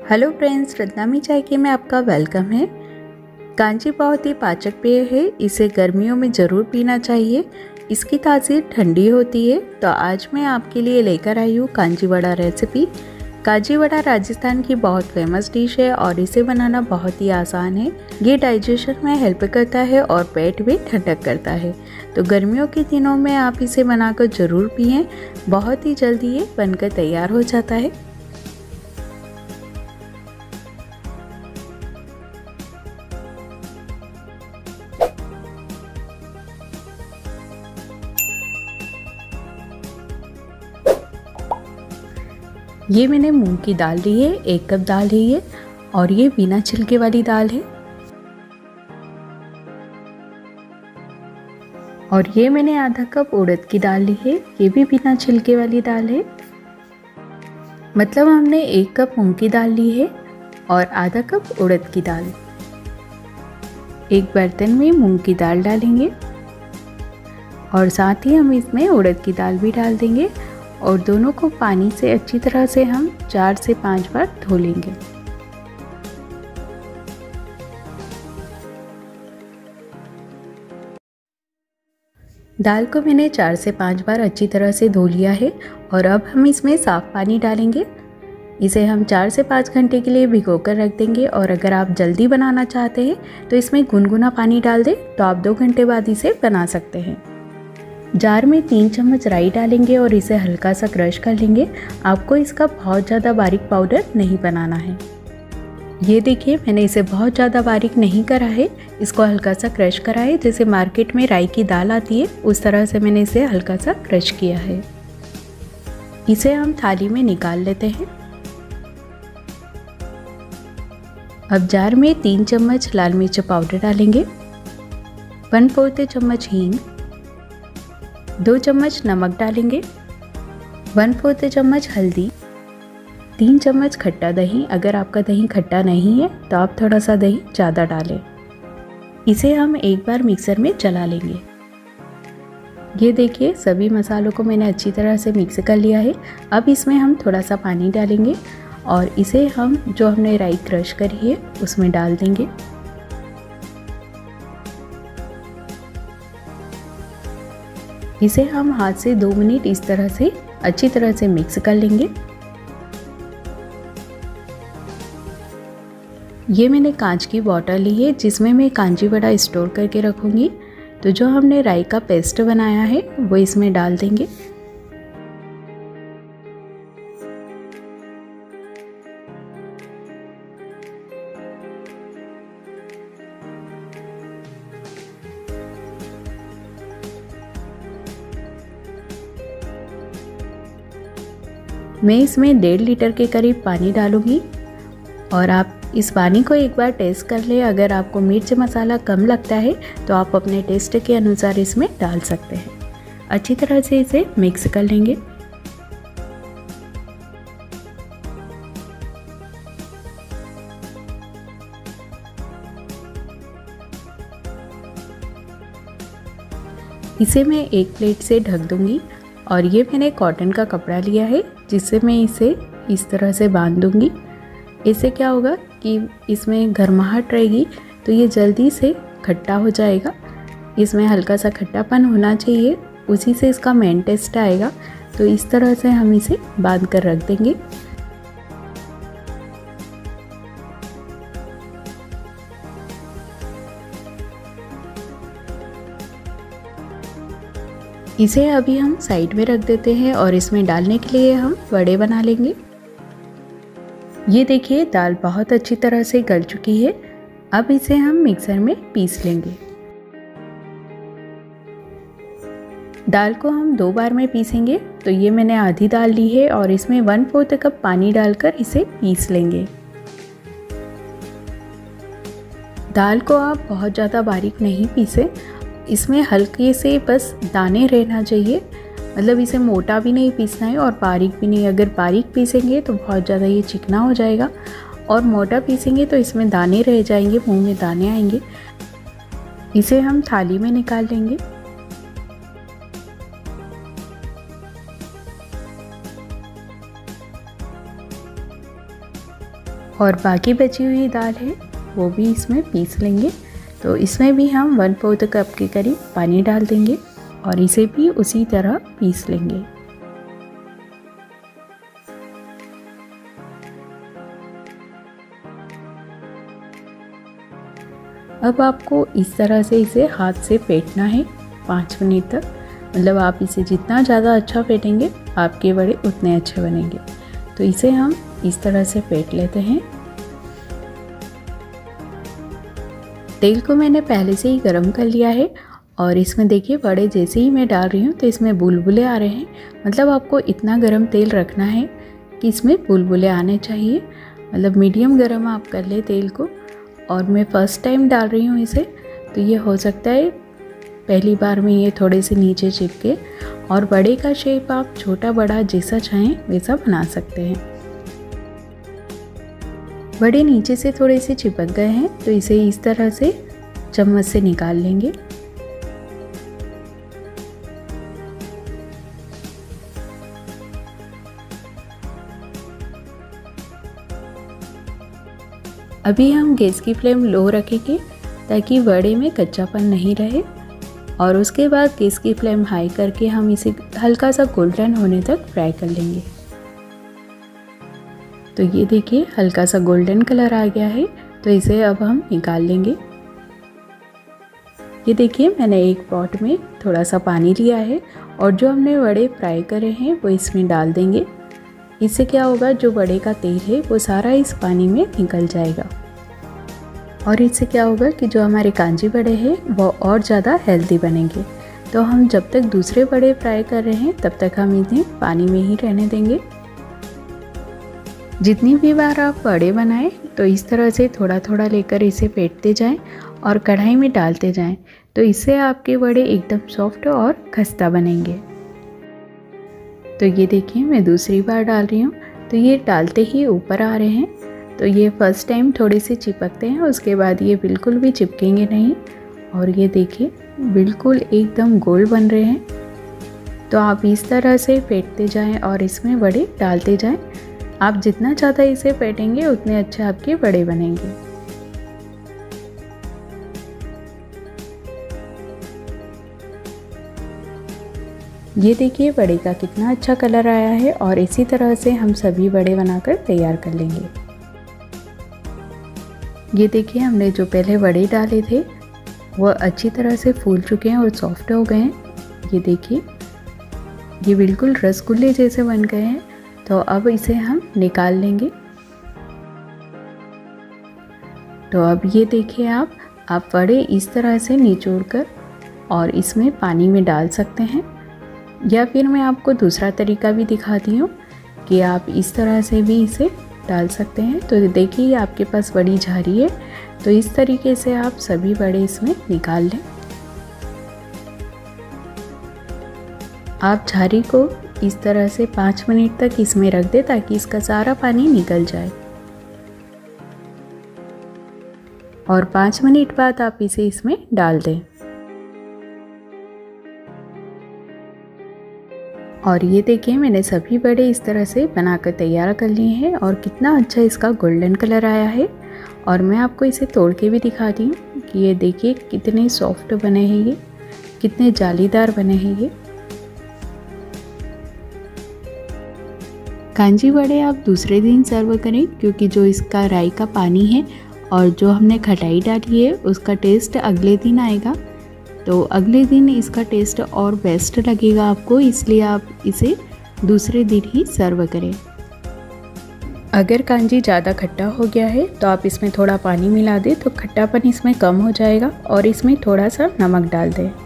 Hello friends, रत्नामी चाय के में आपका वेलकम है। कांजी बहुत ही पाचक पेय है, इसे गर्मियों में ज़रूर पीना चाहिए। इसकी तासीर ठंडी होती है। तो आज मैं आपके लिए लेकर आई हूँ कांजी वड़ा रेसिपी। कांजी वड़ा राजस्थान की बहुत फेमस डिश है और इसे बनाना बहुत ही आसान है। ये डाइजेशन में हेल्प करता है और पेट भी ठंडक करता है। तो गर्मियों के दिनों में आप इसे बनाकर ज़रूर पिएं। बहुत ही जल्दी ये बनकर तैयार हो जाता है। ये मैंने मूंग की दाल ली है, 1 कप दाल है ये, और ये बिना छिलके वाली दाल है। और ये मैंने आधा कप उड़द की दाल ली है, ये भी बिना छिलके वाली दाल है। मतलब हमने 1 कप मूंग की दाल ली है और आधा कप उड़द की दाल। एक बर्तन में मूंग की दाल डालेंगे और साथ ही हम इसमें उड़द की दाल भी डाल देंगे और दोनों को पानी से अच्छी तरह से हम 4 से 5 बार धो लेंगे। दाल को मैंने 4 से 5 बार अच्छी तरह से धो लिया है और अब हम इसमें साफ़ पानी डालेंगे। इसे हम 4 से 5 घंटे के लिए भिगो कर रख देंगे। और अगर आप जल्दी बनाना चाहते हैं तो इसमें गुनगुना पानी डाल दें, तो आप 2 घंटे बाद इसे बना सकते हैं। जार में 3 चम्मच राई डालेंगे और इसे हल्का सा क्रश कर लेंगे। आपको इसका बहुत ज़्यादा बारीक पाउडर नहीं बनाना है। ये देखिए, मैंने इसे बहुत ज़्यादा बारीक नहीं करा है, इसको हल्का सा क्रश करा है। जैसे मार्केट में राई की दाल आती है उस तरह से मैंने इसे हल्का सा क्रश किया है। इसे हम थाली में निकाल लेते हैं। अब जार में 3 चम्मच लाल मिर्च पाउडर डालेंगे, 1/4 चम्मच हींग, 2 चम्मच नमक डालेंगे, 1/4 चम्मच हल्दी, 3 चम्मच खट्टा दही। अगर आपका दही खट्टा नहीं है तो आप थोड़ा सा दही ज़्यादा डालें। इसे हम एक बार मिक्सर में चला लेंगे। ये देखिए, सभी मसालों को मैंने अच्छी तरह से मिक्स कर लिया है। अब इसमें हम थोड़ा सा पानी डालेंगे और इसे हम जो हमने राई क्रश करी है उसमें डाल देंगे। इसे हम हाथ से 2 मिनट इस तरह से अच्छी तरह से मिक्स कर लेंगे। ये मैंने कांच की बॉटल ली है जिसमें मैं कांजी वड़ा स्टोर करके रखूँगी। तो जो हमने राई का पेस्ट बनाया है वो इसमें डाल देंगे। मैं इसमें 1.5 लीटर के करीब पानी डालूंगी और आप इस पानी को एक बार टेस्ट कर ले। अगर आपको मिर्च मसाला कम लगता है तो आप अपने टेस्ट के अनुसार इसमें डाल सकते हैं। अच्छी तरह से इसे मिक्स कर लेंगे। इसे मैं एक प्लेट से ढक दूंगी और ये मैंने कॉटन का कपड़ा लिया है जिससे मैं इसे इस तरह से बांध दूंगी। इससे क्या होगा कि इसमें गर्माहट रहेगी तो ये जल्दी से खट्टा हो जाएगा। इसमें हल्का सा खट्टापन होना चाहिए, उसी से इसका मेन टेस्ट आएगा। तो इस तरह से हम इसे बांध कर रख देंगे। इसे अभी हम साइड में रख देते हैं और इसमें डालने के लिए हम वड़े बना लेंगे। ये देखिए, दाल बहुत अच्छी तरह से गल चुकी है। अब इसे हम मिक्सर में पीस लेंगे। दाल को हम 2 बार में पीसेंगे। तो ये मैंने आधी दाल ली है और इसमें 1/4 कप पानी डालकर इसे पीस लेंगे। दाल को आप बहुत ज़्यादा बारीक नहीं पीसें, इसमें हल्के से बस दाने रहना चाहिए। मतलब इसे मोटा भी नहीं पीसना है और बारीक भी नहीं। अगर बारीक पीसेंगे तो बहुत ज़्यादा ये चिकना हो जाएगा और मोटा पीसेंगे तो इसमें दाने रह जाएंगे, मुंह में दाने आएंगे। इसे हम थाली में निकाल लेंगे। और बाकी बची हुई दाल है वो भी इसमें पीस लेंगे। तो इसमें भी हम 1/4 कप के करीब पानी डाल देंगे और इसे भी उसी तरह पीस लेंगे। अब आपको इस तरह से इसे हाथ से फेंटना है 5 मिनट तक। मतलब आप इसे जितना ज़्यादा अच्छा फेंटेंगे आपके वड़े उतने अच्छे बनेंगे। तो इसे हम इस तरह से फेंट लेते हैं। तेल को मैंने पहले से ही गरम कर लिया है और इसमें देखिए वड़े जैसे ही मैं डाल रही हूँ तो इसमें बुलबुले आ रहे हैं। मतलब आपको इतना गरम तेल रखना है कि इसमें बुलबुले आने चाहिए। मतलब मीडियम गरम आप कर ले तेल को। और मैं फ़र्स्ट टाइम डाल रही हूँ इसे, तो ये हो सकता है पहली बार में ये थोड़े से नीचे चिपके। और वड़े का शेप आप छोटा बड़ा जैसा चाहें वैसा बना सकते हैं। वड़े नीचे से थोड़े से चिपक गए हैं तो इसे इस तरह से चम्मच से निकाल लेंगे। अभी हम गैस की फ्लेम लो रखेंगे ताकि वड़े में कच्चापन नहीं रहे। और उसके बाद गैस की फ्लेम हाई करके हम इसे हल्का सा गोल्डन होने तक फ्राई कर लेंगे। तो ये देखिए हल्का सा गोल्डन कलर आ गया है, तो इसे अब हम निकाल लेंगे। ये देखिए मैंने एक पॉट में थोड़ा सा पानी लिया है और जो हमने वड़े फ्राई करे हैं वो इसमें डाल देंगे। इससे क्या होगा, जो वड़े का तेल है वो सारा इस पानी में निकल जाएगा। और इससे क्या होगा कि जो हमारे कांजी वड़े हैं वो और ज़्यादा हेल्दी बनेंगे। तो हम जब तक दूसरे वड़े फ्राई कर रहे हैं तब तक हम इन्हें पानी में ही रहने देंगे। जितनी भी बार आप वड़े बनाएं तो इस तरह से थोड़ा थोड़ा लेकर इसे फेंटते जाएं और कढ़ाई में डालते जाएं। तो इससे आपके वड़े एकदम सॉफ्ट और खस्ता बनेंगे। तो ये देखिए मैं दूसरी बार डाल रही हूँ, तो ये डालते ही ऊपर आ रहे हैं। तो ये फर्स्ट टाइम थोड़े से चिपकते हैं, उसके बाद ये बिल्कुल भी चिपकेंगे नहीं। और ये देखिए बिल्कुल एकदम गोल बन रहे हैं। तो आप इस तरह से फेंटते जाएं और इसमें वड़े डालते जाएं। आप जितना ज़्यादा इसे फेंटेंगे उतने अच्छे आपके वड़े बनेंगे। ये देखिए वड़े का कितना अच्छा कलर आया है और इसी तरह से हम सभी वड़े बनाकर तैयार कर लेंगे। ये देखिए हमने जो पहले वड़े डाले थे वो अच्छी तरह से फूल चुके हैं और सॉफ्ट हो गए हैं। ये देखिए ये बिल्कुल रसगुल्ले जैसे बन गए हैं। तो अब इसे हम निकाल लेंगे। तो अब ये देखिए आप वड़े इस तरह से निचोड़ कर और इसमें पानी में डाल सकते हैं, या फिर मैं आपको दूसरा तरीका भी दिखाती हूँ कि आप इस तरह से भी इसे डाल सकते हैं। तो देखिए आपके पास बड़ी झारी है, तो इस तरीके से आप सभी वड़े इसमें निकाल लें। आप झारी को इस तरह से 5 मिनट तक इसमें रख दें ताकि इसका सारा पानी निकल जाए। और 5 मिनट बाद आप इसे इसमें डाल दें। और ये देखिए मैंने सभी वड़े इस तरह से बनाकर तैयार कर लिए हैं और कितना अच्छा इसका गोल्डन कलर आया है। और मैं आपको इसे तोड़ के भी दिखाती हूँ कि ये देखिए कितने सॉफ्ट बने हैं, ये कितने जालीदार बने हैं। ये कांजी वड़े आप दूसरे दिन सर्व करें, क्योंकि जो इसका राई का पानी है और जो हमने खटाई डाली है उसका टेस्ट अगले दिन आएगा। तो अगले दिन इसका टेस्ट और बेस्ट लगेगा आपको, इसलिए आप इसे दूसरे दिन ही सर्व करें। अगर कांजी ज़्यादा खट्टा हो गया है तो आप इसमें थोड़ा पानी मिला दें तो खट्टापन इसमें कम हो जाएगा। और इसमें थोड़ा सा नमक डाल दें।